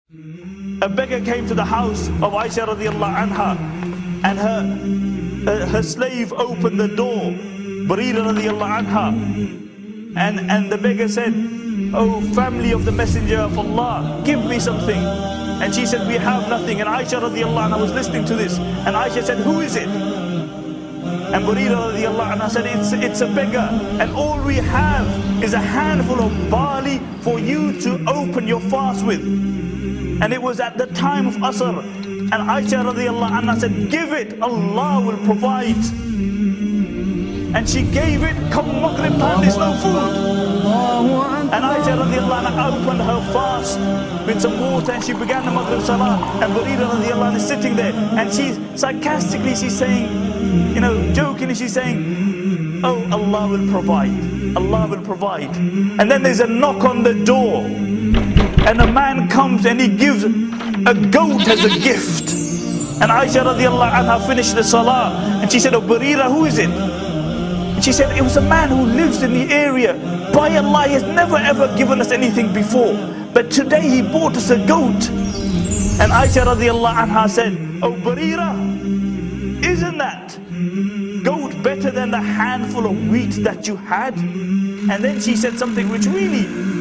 A beggar came to the house of Aisha radiallahu anha, and her slave opened the door, Barira radiallahu anha, and the beggar said, "Oh family of the Messenger of Allah, give me something." And she said, "We have nothing." And Aisha radiallahu anha was listening to this, and Aisha said, "Who is it?" And Barira radiallahu anha said, it's a beggar, and all we have is a handful of barley for you to open your fast with. And it was at the time of Asr, and Aisha radiallahu anha said, "Give it, Allah will provide." And she gave it. Come Maghrib time, there's no food. And Aisha radiallahu anha opened her fast with some water, and she began the Maghrib Salah. And Barira radiallahu anha is sitting there, and she's sarcastically, she's saying, jokingly, she's saying, "Oh, Allah will provide, Allah will provide." And then there's a knock on the door, and a man comes and he gives a goat as a gift. And Aisha radiallahu anha finished the Salah, and she said, "Oh Barira, who is it?" And she said, "It was a man who lives in the area. By Allah, he has never ever given us anything before, but today he bought us a goat." And Aisha radiallahu anha said, "Oh Barira, isn't that goat better than the handful of wheat that you had?" And then she said something which really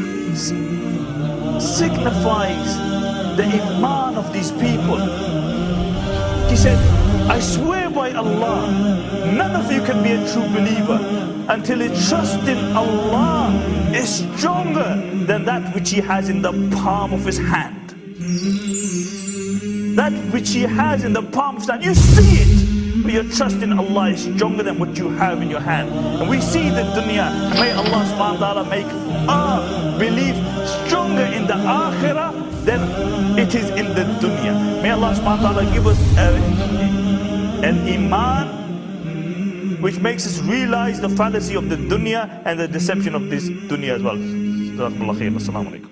signifies the iman of these people. She said, "I swear by Allah, none of you can be a true believer until his trust in Allah is stronger than that which he has in the palm of his hand." That which he has in the palm of his hand, you see it, but your trust in Allah is stronger than what you have in your hand. And we see the dunya, and may Allah subhanahu wa ta'ala make our belief stronger in the akhirah than it is in the dunya. May Allah subhanahu wa ta'ala give us an iman which makes us realize the fallacy of the dunya and the deception of this dunya as well. Jazakumullah khair. Assalamu alaikum.